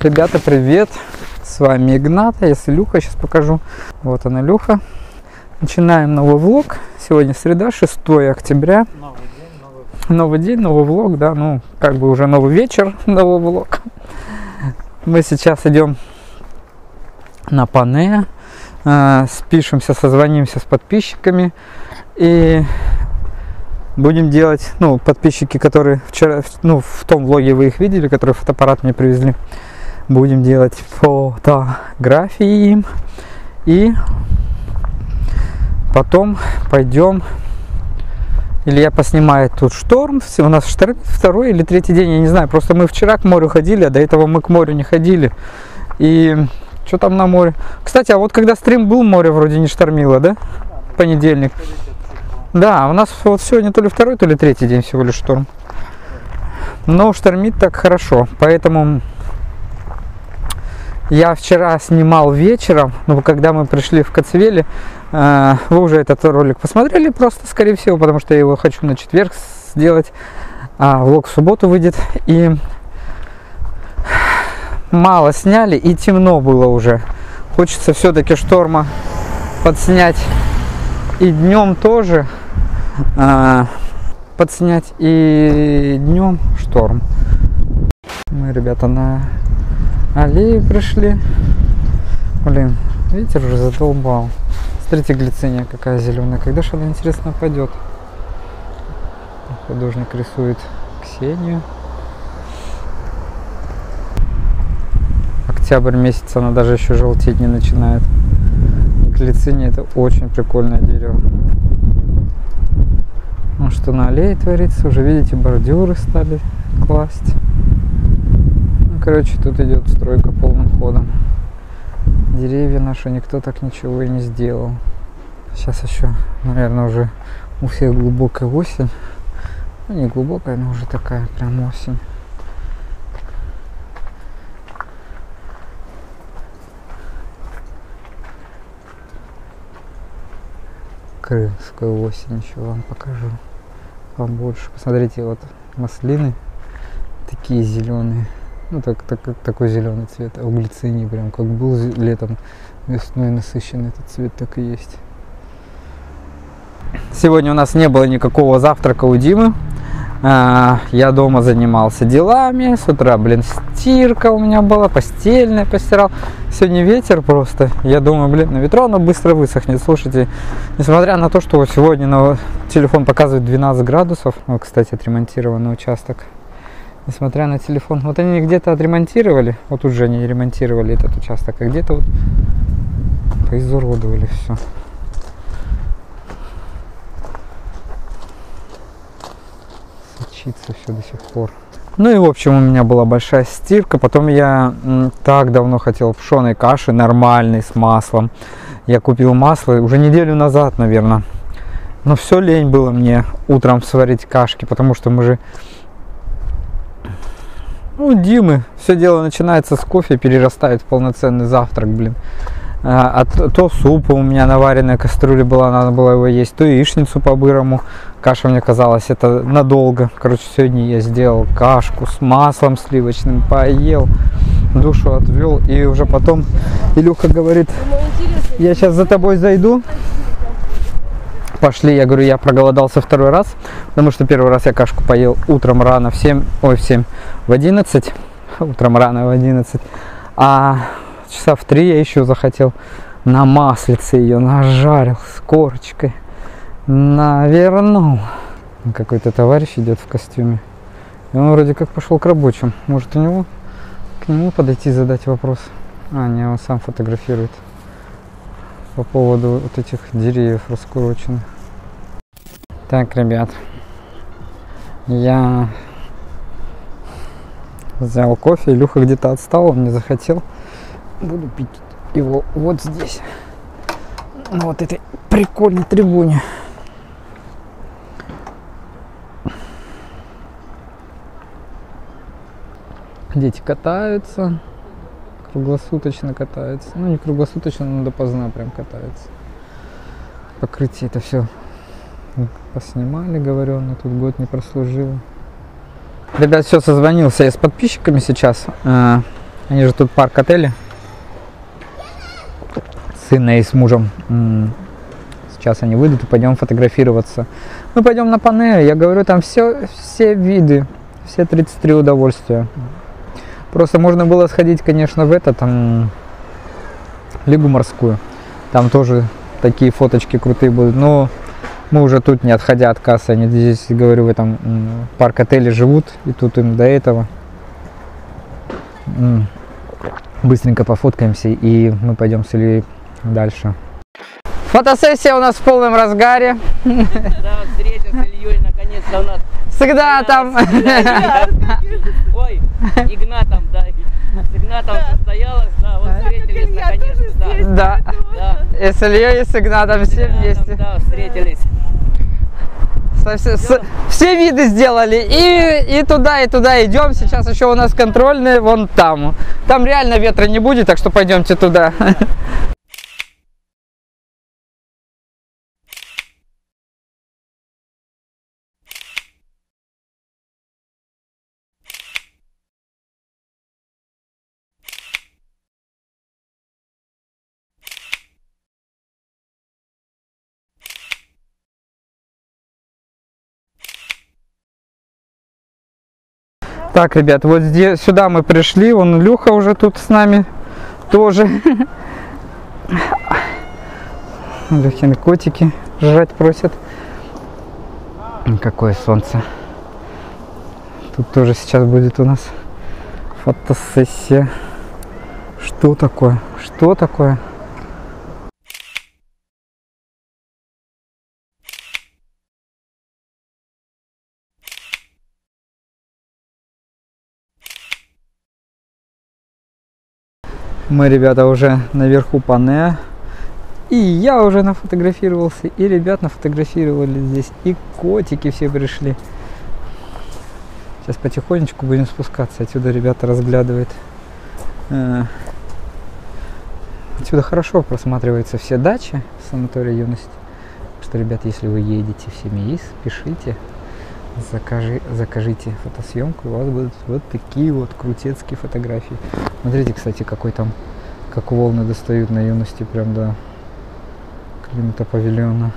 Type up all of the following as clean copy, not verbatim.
Ребята, привет! С вами Игнат, я с Илюхой, сейчас покажу. Вот она, Илюха. Начинаем новый влог. Сегодня среда, 6 октября. Новый день, новый влог, да, ну, как бы уже новый вечер, новый влог. Мы сейчас идем на Пане, спишемся, созвонимся с подписчиками и будем делать, ну, подписчики, которые вчера, ну, в том влоге вы их видели, которые фотоаппарат мне привезли, будем делать фотографии им и потом пойдем. Илья поснимает тут шторм. У нас второй или третий день, я не знаю. Просто мы вчера к морю ходили, а до этого мы к морю не ходили. И что там на море? Кстати, а вот когда стрим был, море вроде не штормило, да? Понедельник. Да, у нас вот сегодня то ли второй, то ли третий день всего лишь шторм. Но штормит так хорошо. Поэтому я вчера снимал вечером, но когда мы пришли в Коцевели, вы уже этот ролик посмотрели просто, скорее всего, потому что я его хочу на четверг сделать, а влог в субботу выйдет. И мало сняли, и темно было уже. Хочется все-таки шторма подснять и днем тоже, подснять и днем шторм. Мы, ребята, на аллею пришли. Блин, ветер уже задолбал. Смотрите, глициния какая зеленая. Когда же она, интересно, пойдет? Художник рисует Ксению. Октябрь месяц, она даже еще желтеть не начинает. Глициния — это очень прикольное дерево. Ну что на аллее творится? Уже видите, бордюры стали класть. Ну, короче, тут идет стройка полным ходом. Деревья наши никто так ничего и не сделал. Сейчас еще, наверное, уже у всех глубокая осень. Ну, не глубокая, но уже такая прям осень. Крымскую осень еще вам покажу побольше. Посмотрите, вот маслины такие зеленые. Ну, такой зеленый цвет. А у глицинии прям как был летом, весной насыщенный этот цвет, так и есть. Сегодня у нас не было никакого завтрака у Димы. Я дома занимался делами. С утра, блин, стирка у меня была, постельная постирал. Сегодня ветер просто. Я думаю, блин, на ветру оно быстро высохнет. Слушайте, несмотря на то, что сегодня на телефон показывает 12 градусов. Вот, кстати, отремонтированный участок. Несмотря на телефон. Вот они где-то отремонтировали. Вот тут же они ремонтировали этот участок. А где-то вот поизуродовали все. Сочится все до сих пор. Ну и в общем у меня была большая стирка. Потом я так давно хотел пшеной каши нормальной с маслом. Я купил масло уже неделю назад, наверное. Но все лень было мне утром сварить кашки. Потому что мы же... Ну, Димы, все дело начинается с кофе, перерастает в полноценный завтрак, блин. То супа у меня наваренная кастрюля была, надо было его есть, то яичницу по-бырому. Каша, мне казалось, это надолго. Короче, сегодня я сделал кашку с маслом сливочным, поел, душу отвел. И уже потом Илюха говорит: я сейчас за тобой зайду. Пошли, я говорю, я проголодался второй раз, потому что первый раз я кашку поел утром рано в 11, утром рано в 11, а часа в 3 я еще захотел на маслице ее нажарил с корочкой, навернул. Какой-то товарищ идет в костюме, и он вроде как пошел к рабочим, может к нему подойти задать вопрос. А, не, он сам фотографирует. По поводу вот этих деревьев раскуроченных. Так, ребят, я взял кофе, Илюха где-то отстал, он не захотел. Буду пить его вот здесь, на вот этой прикольной трибуне. Дети катаются. Круглосуточно катаются. Ну, не круглосуточно, но допоздна прям катаются. Покрытие это все поснимали, говорю, но тут год не прослужил. Ребят, все, созвонился я с подписчиками сейчас. Они же тут парк отели. Сына и с мужем. Сейчас они выйдут и пойдем фотографироваться. Мы пойдем на панель. Я говорю, там все виды. Все 33 удовольствия. Просто можно было сходить, конечно, в это, там, Лигу морскую. Там тоже такие фоточки крутые будут. Но мы уже тут, не отходя от кассы, они здесь, говорю, в этом парк-отеле живут. И тут им до этого. Быстренько пофоткаемся, и мы пойдем с Ильей дальше. Фотосессия у нас в полном разгаре. Да, встреча с Ильей наконец-то у нас. Всегда там. Ой, Игнатом, да. С Игнатом состоялось, да, вот встретились наконец-то. Да. И с Ильей, и с Игнатом все вместе. Да, встретились. Все виды сделали. И туда идем. Сейчас еще у нас контрольные вон там. Там реально ветра не будет, так что пойдемте туда. Так, ребят, вот здесь, сюда мы пришли, вон Илюха уже тут с нами тоже. Илюхины котики жрать просят. Какое солнце. Тут тоже сейчас будет у нас фотосессия. Что такое? Что такое? Мы, ребята, уже наверху Пане. И я уже нафотографировался, и ребят нафотографировали здесь, и котики все пришли. Сейчас потихонечку будем спускаться. Отсюда ребята разглядывают. Отсюда хорошо просматриваются все дачи санатория Юность. Так что, ребят, если вы едете в Семиис, пишите, закажите фотосъемку, и у вас будут вот такие вот крутецкие фотографии. Смотрите, кстати, какой там, как волны достают на Юности прям до климата павильона.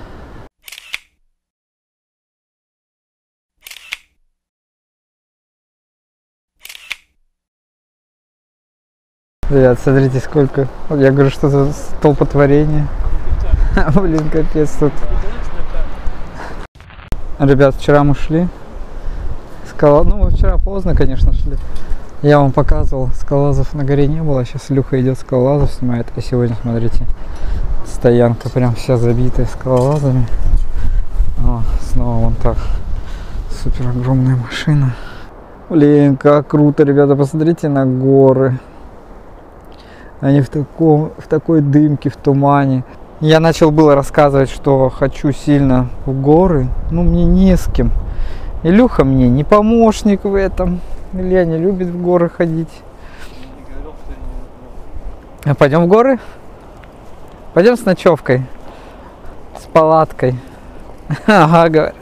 Ребят, смотрите, сколько. Я говорю, что за столпотворение. Блин, капец тут. Ребят, вчера мы шли. Ну, мы вчера поздно, конечно, шли. Я вам показывал, скалолазов на горе не было. Сейчас Илюха идет скалолазов снимает. А сегодня, смотрите, стоянка прям вся забитая скалолазами. О, снова вон так. Супер огромная машина. Блин, как круто, ребята, посмотрите на горы. Они в такой дымке, в тумане. Я начал было рассказывать, что хочу сильно в горы, но мне не с кем. Илюха мне не помощник в этом. Илья не любит в горы ходить. А пойдем в горы? Пойдем с ночевкой. С палаткой. Ага, говорит.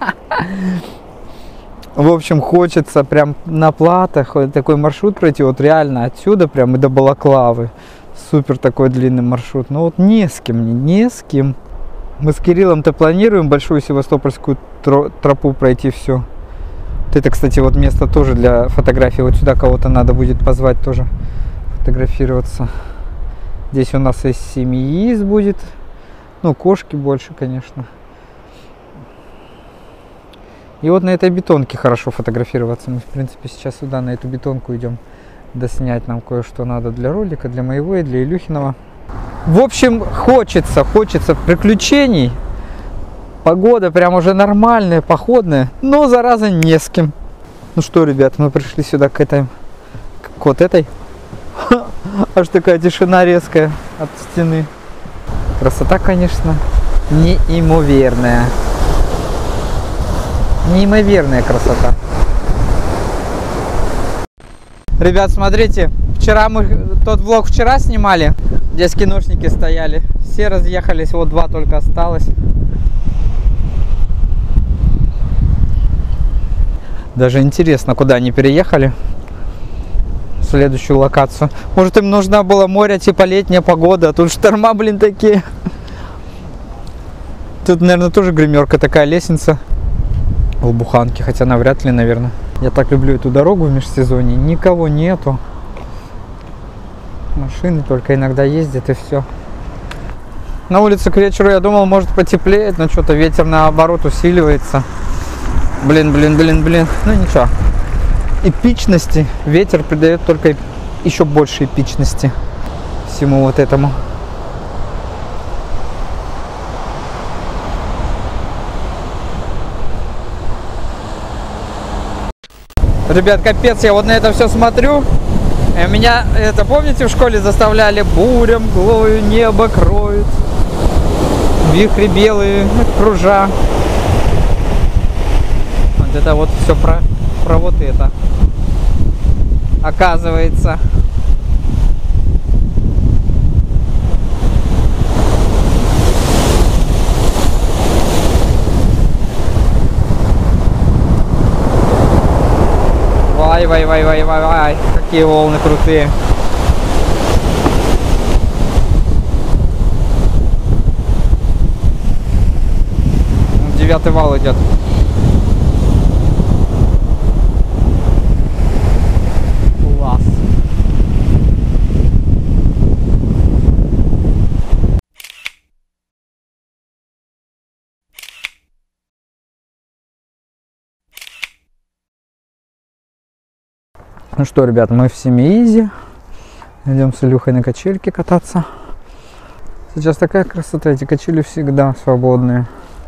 В общем, хочется прям на платах такой маршрут пройти. Вот реально отсюда прям и до Балаклавы. Супер такой длинный маршрут. Но вот не с кем мне, не с кем. Мы с Кириллом-то планируем большую севастопольскую тропу пройти все. Вот это, кстати, вот место тоже для фотографий. Вот сюда кого-то надо будет позвать тоже фотографироваться. Здесь у нас и Семиис будет. Ну, кошки больше, конечно. И вот на этой бетонке хорошо фотографироваться. Мы, в принципе, сейчас сюда, на эту бетонку идем. Доснять нам кое-что надо для ролика, для моего и для Илюхиного. В общем, хочется приключений. Погода прям уже нормальная, походная, но зараза не с кем. Ну что, ребят, мы пришли сюда к этой, к вот этой. Аж такая тишина резкая от стены. Красота, конечно, неимоверная. Неимоверная красота. Ребят, смотрите, вчера тот влог вчера снимали, здесь киношники стояли. Все разъехались, вот два только осталось. Даже интересно, куда они переехали. следующую локацию. Может, им нужна была море, типа летняя погода, а тут шторма, блин, такие. Тут, наверное, тоже гримерка, такая лестница в Буханке, хотя навряд ли, наверное. Я так люблю эту дорогу в межсезонье, никого нету. Машины только иногда ездят и все. На улице к вечеру, я думал, может потеплеет, но что-то ветер наоборот усиливается. Блин. Ну ничего. Эпичности ветер придает только еще больше эпичности всему вот этому. Ребят, капец, я вот на это все смотрю. Меня, это помните, в школе заставляли буря мглою небо кроет, вихри белые кружа. Вот это вот все про вот это. Оказывается. Вай, какие волны крутые. Девятый вал идет. Класс. Ну что, ребят, мы в Семиизе. Идем с Илюхой на качельке кататься. Сейчас такая красота, эти качели всегда свободные.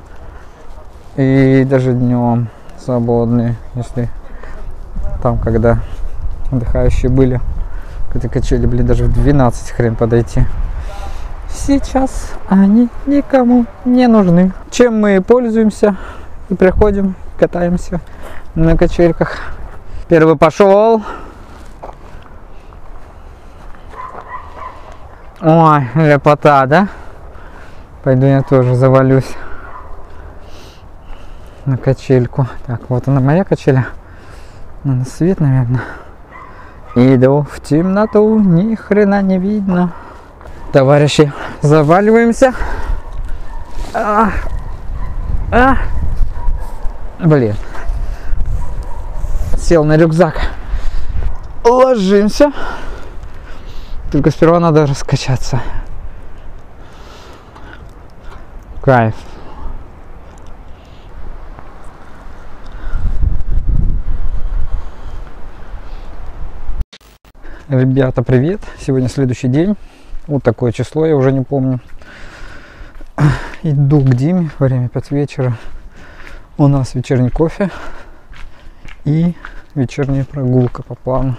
И даже днем свободные, если там, когда отдыхающие были, к этой качели, блин, даже в 12 хрен подойти. Сейчас они никому не нужны. Чем мы пользуемся и приходим, катаемся на качельках. Первый пошел. Ой, лепота, да? Пойду я тоже завалюсь на качельку. Так, вот она моя качеля. Надо свет, наверное. Иду в темноту, ни хрена не видно. Товарищи, заваливаемся. Блин. Сел на рюкзак. Ложимся. Только сперва надо раскачаться. Кайф. Ребята, привет! Сегодня следующий день. Вот такое число, я уже не помню. Иду к Диме, время 5 вечера. У нас вечерний кофе и вечерняя прогулка по плану.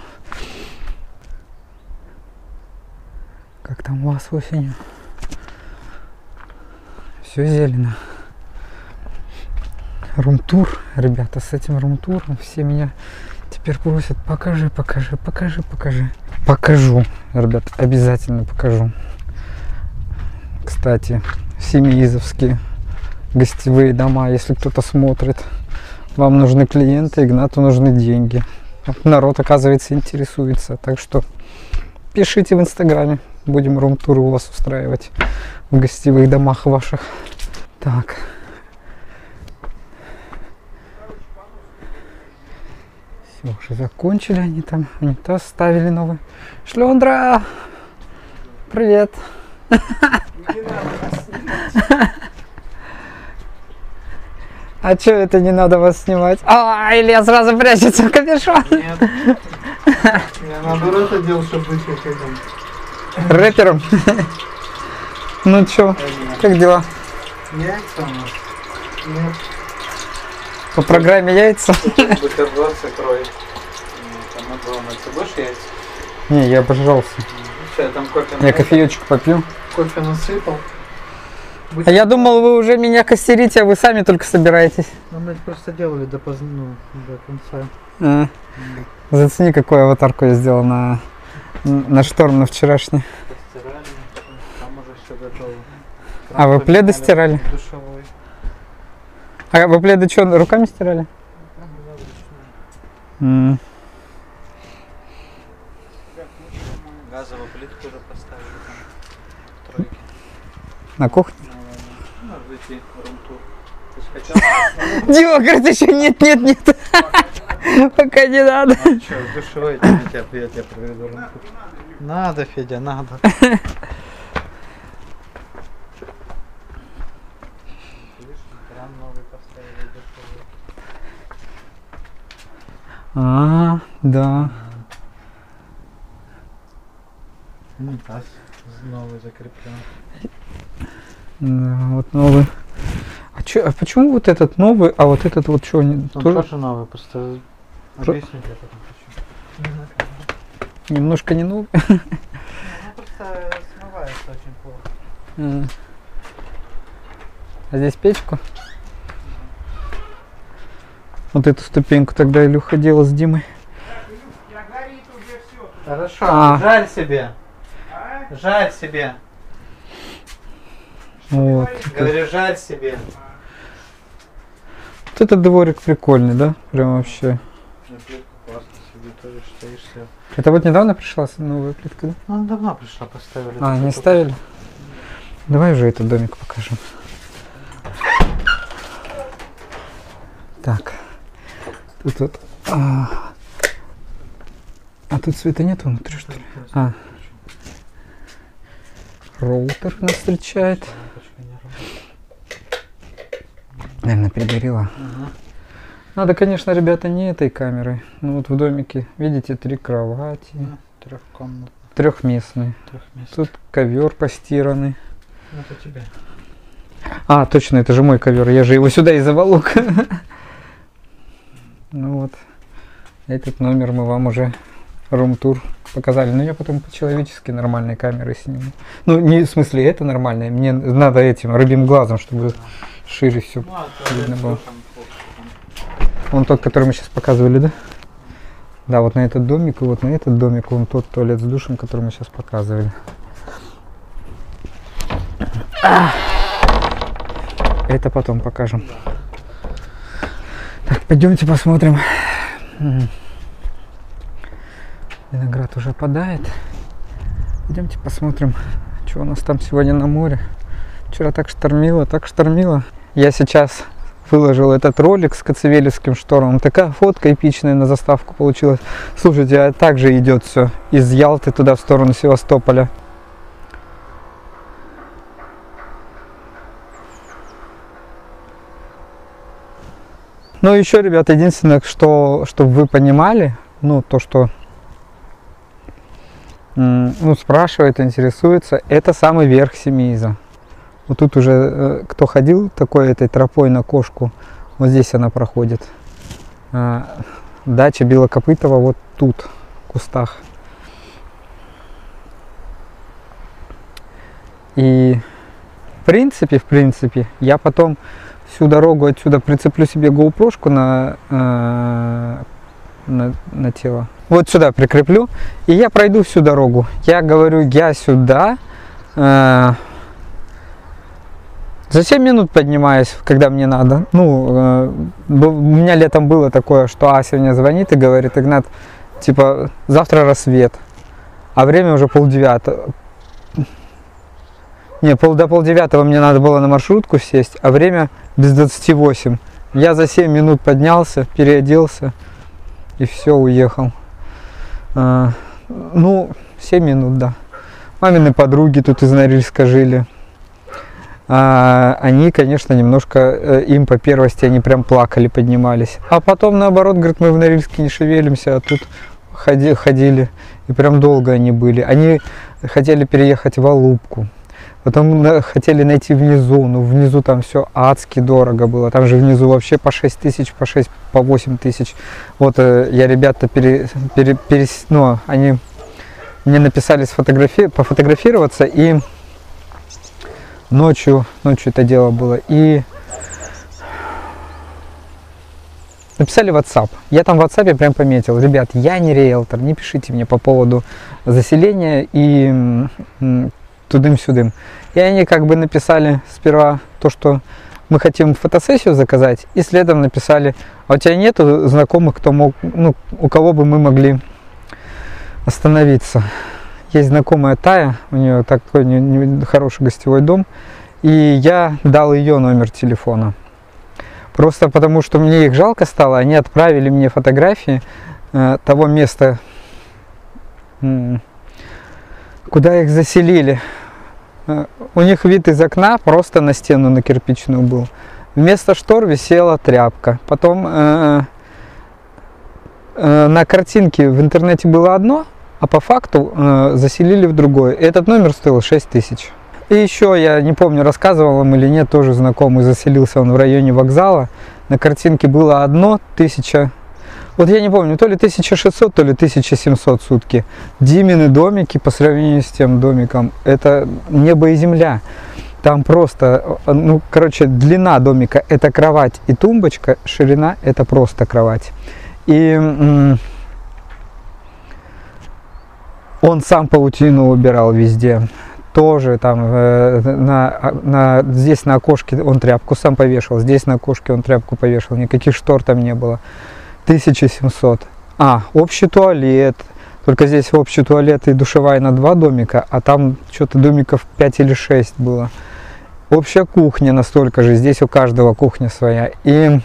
Как там у вас осенью? Все зелено. Румтур, ребята, с этим румтуром все меня теперь просят: покажи. Покажу, ребят, обязательно покажу. Кстати, семиизовские гостевые дома, если кто-то смотрит, вам нужны клиенты, Игнату нужны деньги. Народ, оказывается, интересуется, так что пишите в Инстаграме, будем рум-туры у вас устраивать в гостевых домах ваших. Так. Все, уже закончили они там, унитаз ставили новый. Шлендра! Привет! А что это не надо вас снимать? А, Илья сразу прячется в капюшон. Нет. Я наоборот одел, чтобы быть этим рэпером. Ну чё, как дела? яйца у нас. Нет. По программе яйца? Бутерброд с икрой. Там огромное. Ты будешь яйца? Не, я обожрался. Что, я там кофе Я кофеечек попью. Кофе насыпал. А я думал, вы уже меня костерите, а вы сами только собираетесь. Ну, мы просто делали до поздно, ну, до конца. Зацени, какую аватарку я сделал на шторм на вчерашний. Постирали, там уже все готово. А вы пледы стирали? Душевой. А вы пледы что, руками стирали? Газовую плитку уже поставили там. Тройки. На кухне? Надо зайти в рум-тур. Ты скачал? Дима говорит, еще нет. Пока не надо. Что, душевой, я тебя проведу рум-тур. Надо, Федя, надо. Кран новый поставили, душевой. Да. Унитаз новый закреплен. Да, вот новый. А почему вот этот новый, а вот этот вот что? Он тоже новый, просто объясню тебе потом почему. Немножко не новый. Ну, просто смывается очень плохо. А здесь печку? Вот эту ступеньку тогда Илюха делал с Димой. Хорошо, жаль себе. Жаль себе. Вот. Говорю, жаль себе. Вот этот дворик прикольный, да? Прям вообще. На плитку классно себе, тоже стоишь все. Это вот недавно пришла новая плитка, да? Ну, давно пришла, поставили. Не ставили? Давай уже этот домик покажем. Так. Тут вот. А тут света нет внутри, что ли? Роутер нас встречает. Наверное, перегорела. Надо, конечно, ребята, не этой камерой. Ну вот в домике, видите, 3 кровати. Трехкомнатный. Трехместный. Тут ковер постиранный. Это тебе. Точно, это же мой ковер. Я же его сюда и заволок. Ну вот. Этот номер мы вам уже рум-тур показали. Но я потом по-человечески нормальной камерой сниму. Ну, не в смысле это нормальное. Мне надо этим рыбьим глазом, чтобы шире все видно было. Он тот, который мы сейчас показывали, да? Да, вот на этот домик и вот на этот домик. Вон тот туалет с душем, который мы сейчас показывали. Это потом покажем. Так, пойдемте посмотрим. Виноград уже опадает. Пойдемте посмотрим, что у нас там сегодня на море. Вчера так штормило, так штормило. Я сейчас выложил этот ролик с Коцевелевским штормом. Такая фотка эпичная на заставку получилась. Слушайте, а также идет все из Ялты туда в сторону Севастополя. Ну еще, ребята, единственное, что, чтобы вы понимали, ну то, что спрашивает, интересуется, это самый верх Семииза. Вот тут уже, кто ходил такой этой тропой на Кошку, вот здесь она проходит. Дача Белокопытова вот тут, в кустах. И в принципе, я потом всю дорогу отсюда прицеплю себе GoPro-шку на тело. Вот сюда прикреплю, и я пройду всю дорогу. Я говорю, я сюда за 7 минут поднимаюсь, когда мне надо. Ну, у меня летом было такое, что Ася мне звонит и говорит: Игнат, типа, завтра рассвет, а время уже 8:30. Не, до 8:30 мне надо было на маршрутку сесть, а время без 28. Я за 7 минут поднялся, переоделся и все, уехал. Ну, 7 минут, да. Мамины подруги тут из Норильска жили. Они, конечно, немножко, им по первости, они прям плакали, поднимались. А потом, наоборот, говорят, мы в Норильске не шевелимся, а тут ходили. И прям долго они были. Они хотели переехать в Алупку. Потом хотели найти внизу, но внизу там все адски дорого было. Там же внизу вообще по 6 тысяч, по 8 тысяч. Вот я ребята они мне написали пофотографироваться, и ночью это дело было. И написали в WhatsApp. Я там в WhatsApp прям пометил: ребят, я не риэлтор, не пишите мне по поводу заселения и тудым-сюдым. И они как бы написали сперва то, что мы хотим фотосессию заказать, и следом написали: а у тебя нету знакомых, кто мог, ну, у кого бы мы могли остановиться? есть знакомая Тая, у нее такой хороший гостевой дом, и я дал ее номер телефона. Просто потому, что мне их жалко стало, они отправили мне фотографии того места, куда их заселили. У них вид из окна просто на стену, на кирпичную был. Вместо штор висела тряпка. Потом на картинке в интернете было одно, а по факту заселили в другое. Этот номер стоил 6000. И еще, я не помню, рассказывал вам или нет, тоже знакомый, заселился он в районе вокзала. На картинке было одно, 1000, вот я не помню, то ли 1600, то ли 1700 в сутки. Димины домики по сравнению с тем домиком, это небо и земля. Там просто, ну, короче, длина домика это кровать и тумбочка, ширина это просто кровать. И он сам паутину убирал везде. Тоже там здесь на окошке он тряпку сам повешал, здесь на окошке он тряпку повешал, никаких штор там не было. 1700. Общий туалет. Только здесь общий туалет и душевая на 2 домика, а там что-то домиков 5 или 6 было. Общая кухня настолько же, здесь у каждого кухня своя. И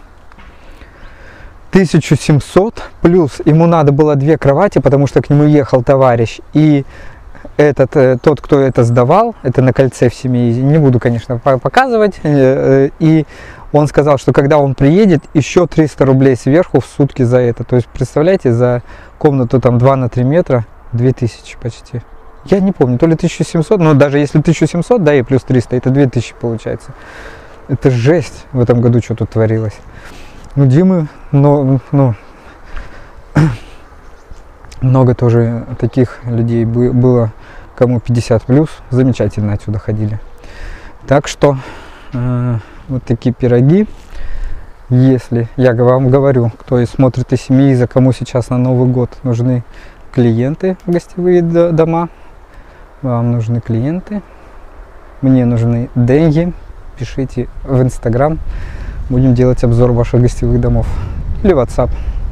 1700 плюс ему надо было 2 кровати, потому что к нему ехал товарищ. И тот, кто это сдавал, это на Кольце в семье, не буду, конечно, показывать. И он сказал, что когда он приедет, еще 300 рублей сверху в сутки за это. То есть, представляете, за комнату там 2 на 3 метра 2000 почти. Я не помню, то ли 1700, но даже если 1700, да, и плюс 300, это 2000 получается. Это жесть в этом году, что тут творилось. Ну, Димы, много тоже таких людей было, кому 50 плюс, замечательно отсюда ходили. Так что вот такие пироги. Если, я вам говорю, кто и смотрит из семьи, за кому сейчас на Новый год нужны клиенты в гостевые дома, вам нужны клиенты, мне нужны деньги, пишите в Инстаграм, будем делать обзор ваших гостевых домов или WhatsApp.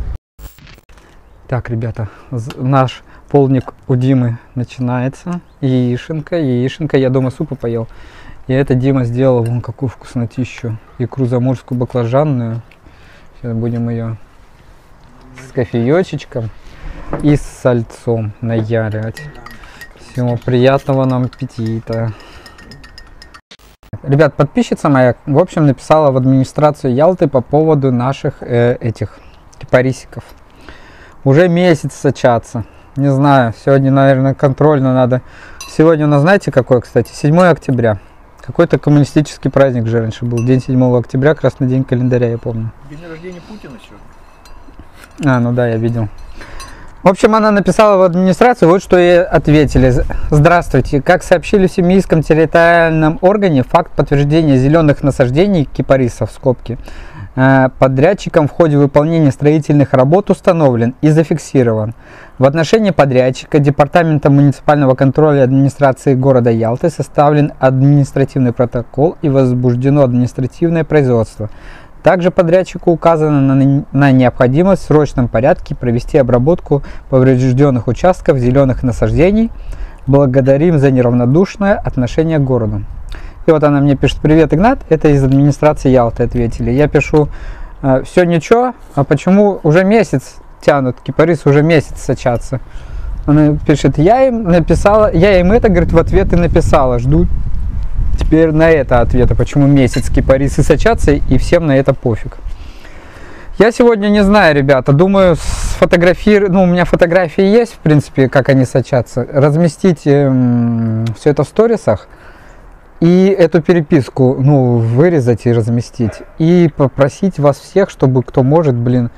Так, ребята, наш полдник у Димы начинается. Яишенка, я дома супа поел. И это Дима сделал, вон какую вкуснотищу. Икру заморскую баклажанную. Сейчас будем ее с кофеечечком и с сальцом наяривать. Всего приятного нам аппетита. Ребят, подписчица моя, в общем, написала в администрацию Ялты по поводу наших этих кипарисиков. Уже месяц сочатся. Не знаю, сегодня, наверное, контрольно надо. Сегодня у нас, знаете, какой, кстати? 7 октября. Какой-то коммунистический праздник же раньше был. День 7 октября, красный день календаря, я помню. День рождения Путина сегодня. Ну да, я видел. В общем, она написала в администрацию, вот что ей ответили. Здравствуйте. Как сообщили в Семейском территориальном органе, факт подтверждения зеленых насаждений кипарисов в скобке подрядчиком в ходе выполнения строительных работ установлен и зафиксирован. В отношении подрядчика Департаментом муниципального контроля администрации города Ялты составлен административный протокол и возбуждено административное производство. Также подрядчику указано на необходимость в срочном порядке провести обработку поврежденных участков зеленых насаждений. Благодарим за неравнодушное отношение к городу. И вот она мне пишет: привет, Игнат, это из администрации Ялты ответили. Я пишу: все ничего, а почему уже месяц тянут, кипарисы уже месяц сочатся? Она пишет: я им это, говорит, в ответ и написала, жду теперь на это ответа, почему месяц кипарисы сочатся и всем на это пофиг. Я сегодня не знаю, ребята, думаю, у меня фотографии есть, в принципе, как они сочатся, разместить все это в сторисах и эту переписку, вырезать и разместить, и попросить вас всех, чтобы кто может,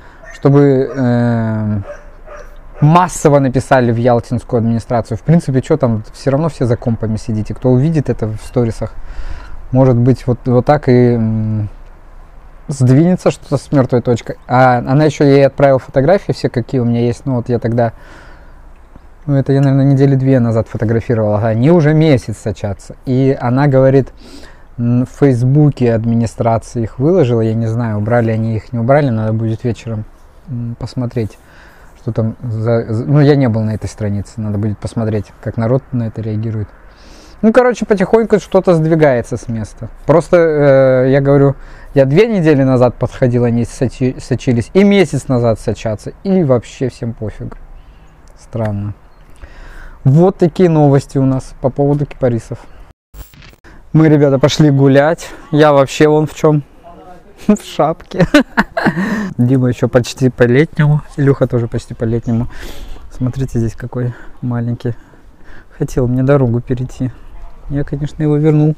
чтобы массово написали в ялтинскую администрацию. В принципе, что там, все равно все за компами сидите. Кто увидит это в сторисах, может быть, вот так и сдвинется что-то с мертвой точкой. А она еще, я ей отправил фотографии все, какие у меня есть. Вот я тогда, это я, наверное, недели 2 назад фотографировал. Они уже месяц сочатся. И она говорит, в Фейсбуке администрации их выложила. Я не знаю, убрали они их, не убрали. Надо будет вечером посмотреть, что там ну, я не был на этой странице, надо будет посмотреть, как народ на это реагирует. Ну, короче, потихоньку что-то сдвигается с места. Просто, я говорю, я 2 недели назад подходил, они сочились, и месяц назад сочатся, и вообще всем пофиг. Странно. Вот такие новости у нас по поводу кипарисов. Мы, ребята, пошли гулять. Я вообще вон в чем? В шапке. Дима еще почти по-летнему. Илюха тоже почти по-летнему. Смотрите, здесь какой маленький. Хотел мне дорогу перейти. Я, конечно, его вернул.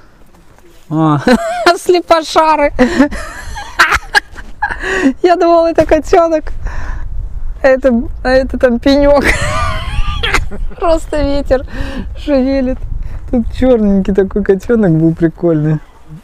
Слепошары. Я думал, это котенок. Это там пенек. Просто ветер шевелит. Тут черненький такой котенок был прикольный.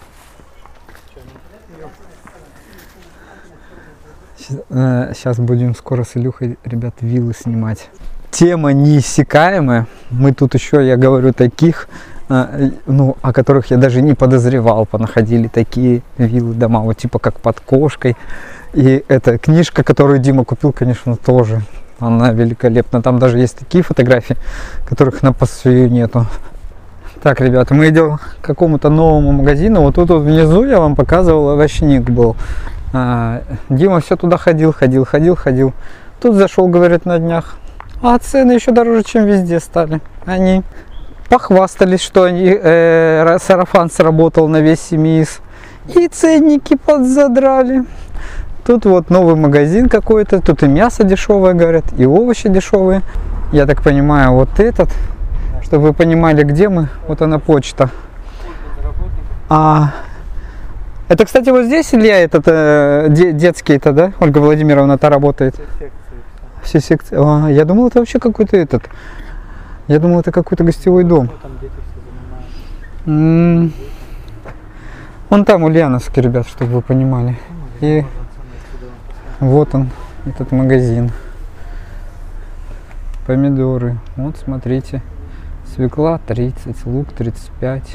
Сейчас будем скоро с Илюхой, ребят, виллы снимать. Тема неиссякаемая. Мы тут еще, я говорю, таких, ну, о которых я даже не подозревал, понаходили такие виллы, дома, вот типа как под кошкой. И эта книжка, которую Дима купил, конечно, тоже. Она великолепна. Там даже есть такие фотографии, которых на посвящении нету. Так, ребята, мы идем к какому-то новому магазину. Вот тут вот внизу я вам показывал, овощник был. Дима все туда ходил. Тут зашел, говорит, на днях. А цены еще дороже, чем везде стали. Они похвастались, что они, сарафан сработал на весь семейс. И ценники подзадрали. Тут вот новый магазин какой-то. Тут и мясо дешевое, говорят, и овощи дешевые. Я так понимаю, вот этот, чтобы вы понимали, где мы. Вот она почта. Это, кстати, вот здесь, Илья, этот детский-то, да? Ольга Владимировна-то работает. Все секции. Я думал, это вообще какой-то этот. Я думал, это какой-то гостевой дом. Вон там Ульяновский, ребят, чтобы вы понимали. И вот он, этот магазин. Помидоры. Вот, смотрите. Свекла 30, лук 35.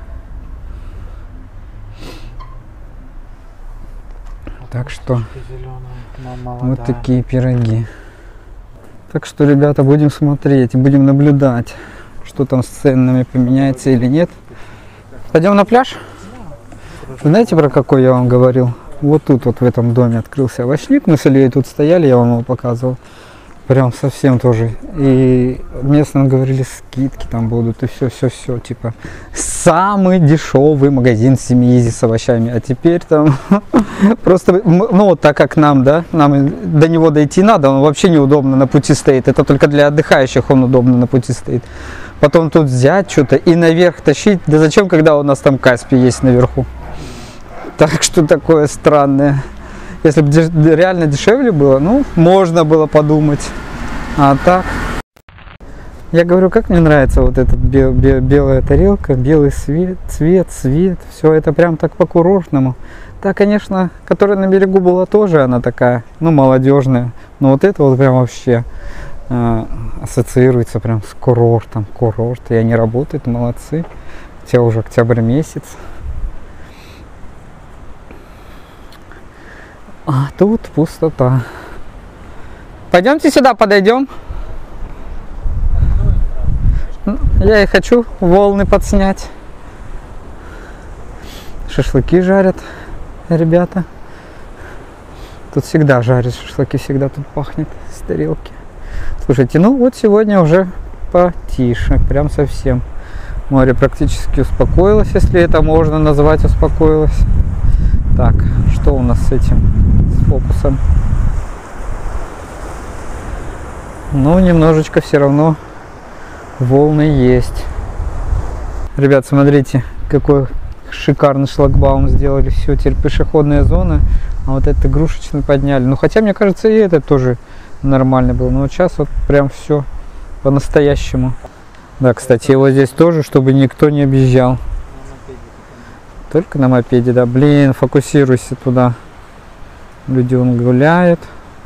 Так что вот такие пироги. Так что, ребята, будем смотреть, будем наблюдать, что там с ценами, поменяется или нет. Пойдем на пляж? Знаете, про какой я вам говорил? Вот тут вот в этом доме открылся овощник. Мы с Ильей тут стояли, я вам его показывал. Прям совсем тоже. И местным говорили, скидки там будут, и все, типа самый дешевый магазин в Семиизе с овощами. А теперь там просто, ну вот так как нам, да, нам до него дойти надо, он вообще неудобно на пути стоит. Это только для отдыхающих он удобно на пути стоит. Потом тут взять что-то и наверх тащить. Да зачем, когда у нас там Каспий есть наверху? Так что такое странное. Если бы реально дешевле было, ну, можно было подумать. А так, я говорю, как мне нравится вот эта белая тарелка, белый цвет. Все это прям так по-курортному. Та, конечно, которая на берегу была тоже, она такая, ну, молодежная. Но вот это вот прям вообще ассоциируется прям с курортом. Курорт, и они работают, молодцы. Хотя уже октябрь месяц. А тут пустота. Пойдемте сюда, подойдем. Я и хочу волны подснять. Шашлыки жарят ребята. Тут всегда жарят шашлыки, всегда тут пахнет с тарелки. Слушайте, ну вот сегодня уже потише, прям совсем. Море практически успокоилось, если это можно назвать успокоилось. Так, что у нас с этим, с фокусом? Ну, немножечко все равно волны есть. Ребят, смотрите, какой шикарный шлагбаум сделали. Все, теперь пешеходная зона. А вот это игрушечный подняли. Ну, хотя, мне кажется, и это тоже нормально был. Но вот сейчас вот прям все по-настоящему. Да, кстати, его здесь тоже, чтобы никто не объезжал. Только на мопеде, да. Блин, фокусируйся туда. Люди вон гуляют.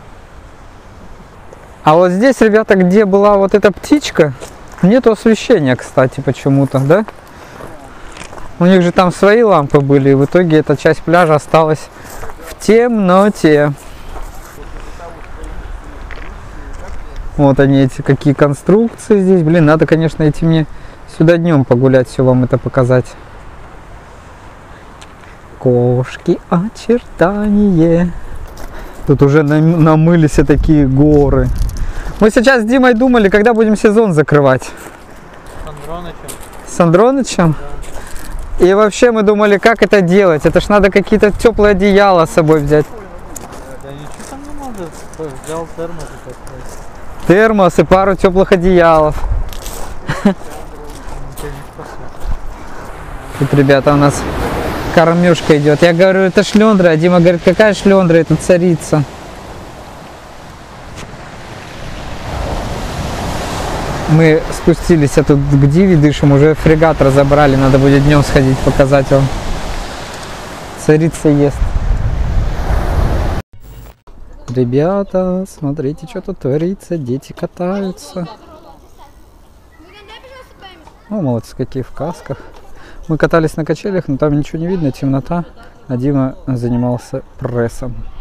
А вот здесь, ребята, где была вот эта птичка, нету освещения, кстати, почему-то, да? У них же там свои лампы были, и в итоге эта часть пляжа осталась в темноте. Вот они, эти какие конструкции здесь. Блин, надо, конечно, идти мне сюда днем погулять, все вам это показать. Кошки, очертания. Тут уже намылись такие горы. Мы сейчас с Димой думали, когда будем сезон закрывать. С Андронычем. С Андронычем? Да. И вообще мы думали, как это делать. Это ж надо какие-то теплые одеяла с собой взять. Да ничего там не надо. Взял термос и поставил. Термос и пару теплых одеялов. Тут, ребята, у нас кормежка идет. Я говорю, это шлендра, а Дима говорит, какая шлендра, это царица. Мы спустились, а тут к Диве дышим, уже фрегат разобрали, надо будет днем сходить, показать вам. Царица ест. Ребята, смотрите, что тут творится, дети катаются. Ну, молодцы, какие в касках. Мы катались на качелях, но там ничего не видно, темнота, а Дима занимался прессом.